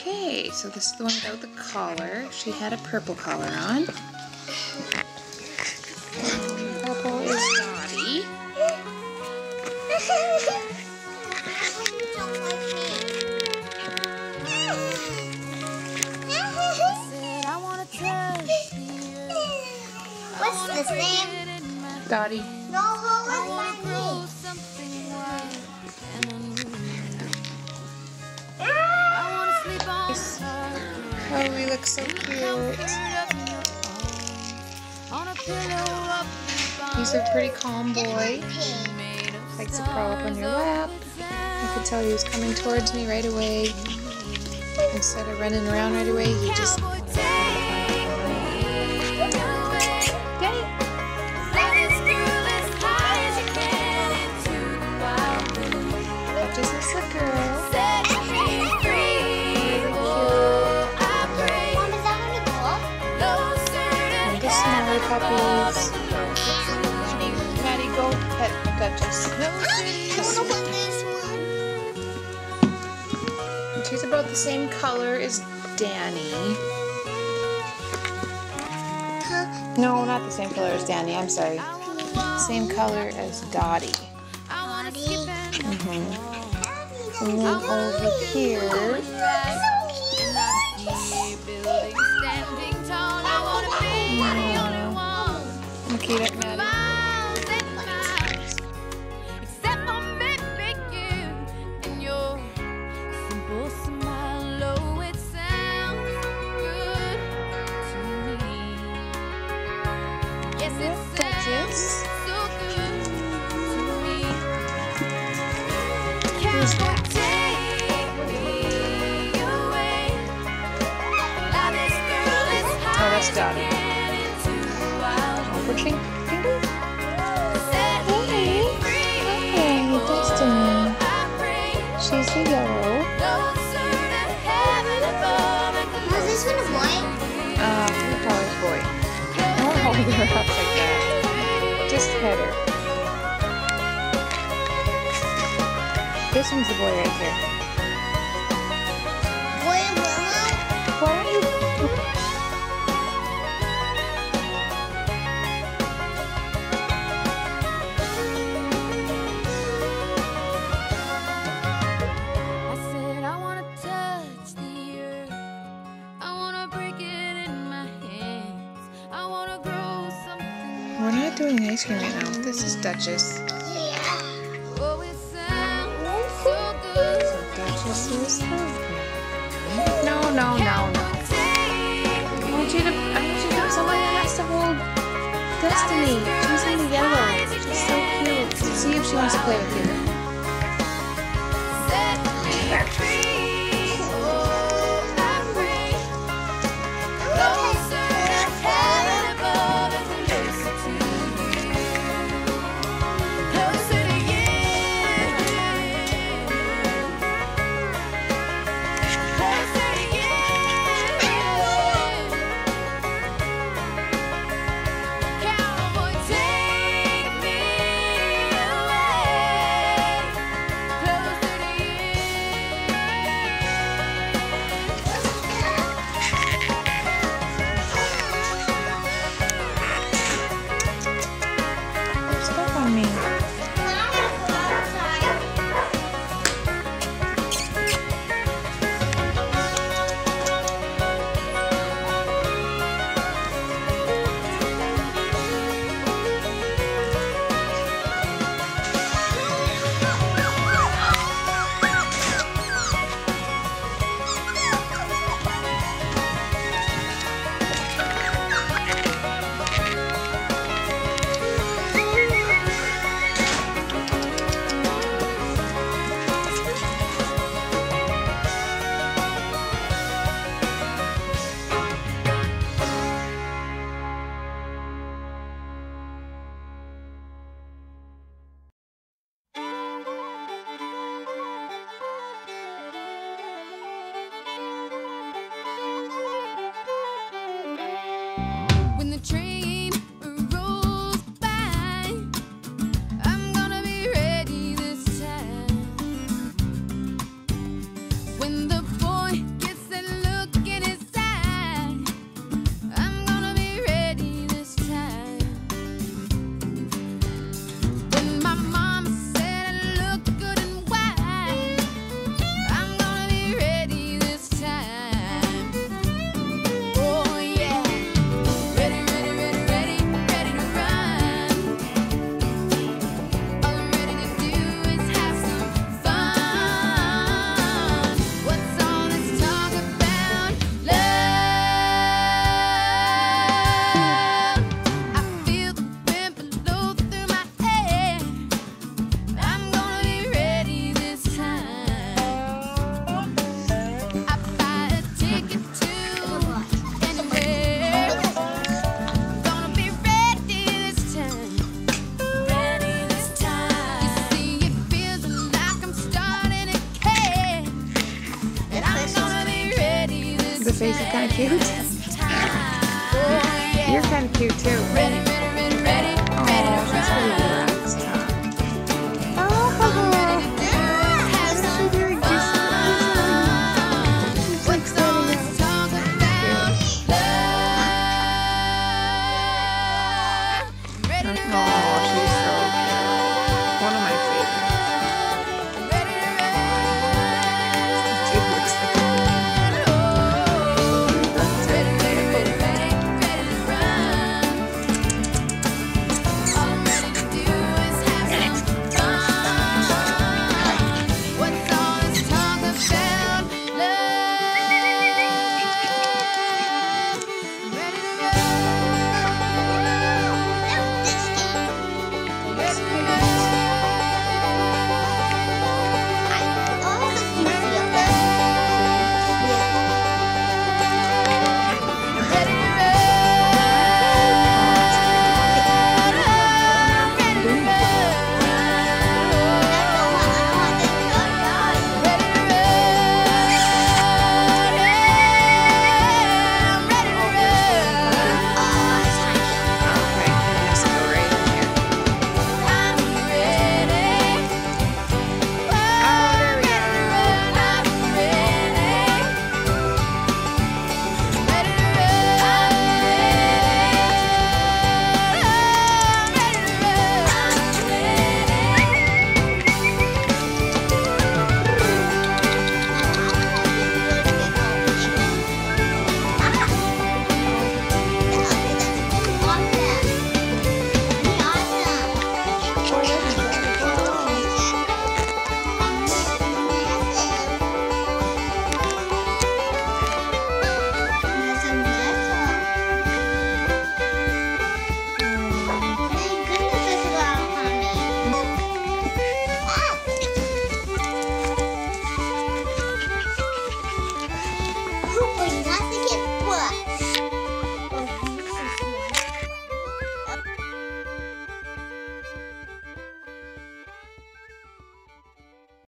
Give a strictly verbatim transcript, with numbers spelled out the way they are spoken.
Okay, so this is the one without the collar. She had a purple collar on. Purple is Dottie. What's this name? Dottie. No, what's my name? Oh, we look so cute. He's a pretty calm boy. Likes to crawl up on your lap. I could tell he was coming towards me right away. Instead of running around right away, he just wanted to Daddy. Just this little girl. Puppies. Maddie, go pet Duchess. I don't know what this one. She's about the same color as Danny. Huh? No, not the same color as Danny. I'm sorry. Same color as Dottie. Dottie. Mm-hmm. And then over here. Keep it, Maddie. Duchess. Who's that? Oh, that's Dottie. Pushing finger. Hey, hey, Destiny. She's the yellow. Was this one a boy? Uh, the color's boy. Don't hold her up like that. Just pet her. This one's the boy right here. Boy Willow? Why are you? We're not doing ice cream right now. This is Duchess. Yeah. So Duchess is No, no, no, no. I want you to, I want you to, someone has to hold Destiny. She's in the yellow. She's so cute. See if she wants to play with you. kind of cute. You're kind of cute too.